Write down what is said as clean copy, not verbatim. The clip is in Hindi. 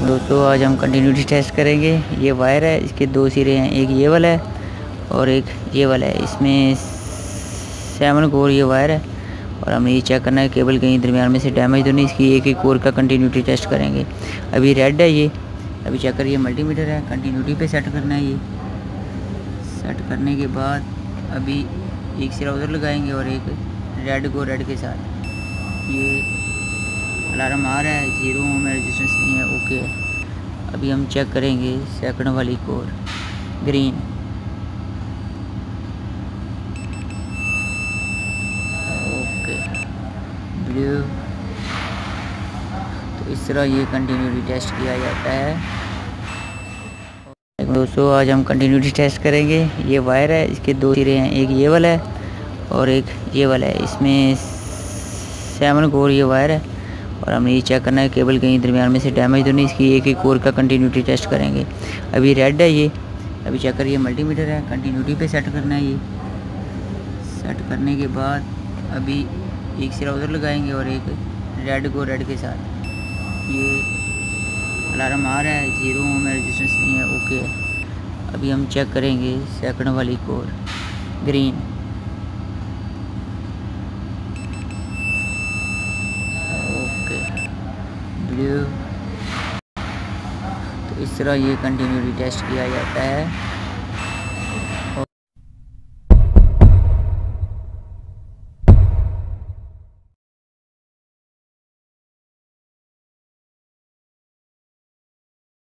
दोस्तों आज हम कंटिन्यूटी टेस्ट करेंगे। ये वायर है, इसके दो सिरे हैं, एक ये वाला है और एक ये वाला है। इसमें 7 कोर ये वायर है और हमें ये चेक करना है केबल कहीं दरमियान में से डैमेज तो नहीं। इसकी एक कोर का कंटिन्यूटी टेस्ट करेंगे। अभी रेड है ये, अभी चेक करिए मल्टीमीटर है, कंटिन्यूटी पे सेट करना है। ये सेट करने के बाद अभी एक सिरा उधर लगाएंगे और एक रेड को रेड के साथ। ये अलार्म आ रहा है, 0 ओम में रेजिस्टेंस नहीं है, ओके है। अभी हम चेक करेंगे सेकंड वाली कोर ग्रीन, ओके ब्लू। तो इस तरह ये कंटिन्यूटी टेस्ट किया जाता है। दोस्तों आज हम कंटिन्यूटी टेस्ट करेंगे। ये वायर है, इसके दो सिरे हैं, एक ये वाला है और एक ये वाला है। इसमें 7 कोर ये वायर है और हमें ये चेक करना है केबल कहीं दरमियान में से डैमेज तो नहीं। इसकी एक कोर का कंटिन्यूटी टेस्ट करेंगे। अभी रेड है ये, अभी चेक करिए मल्टीमीटर है, कंटिन्यूटी पे सेट करना है। ये सेट करने के बाद अभी एक सिरा उधर लगाएंगे और एक रेड को रेड के साथ। ये अलार्म आ रहा है, 0 ओम में रेजिस्टेंस नहीं है, ओके है। अभी हम चेक करेंगे सेकंड वाली कोर ग्रीन, ब्लू। तो इस तरह ये कंटिन्यूटी टेस्ट किया जाता है।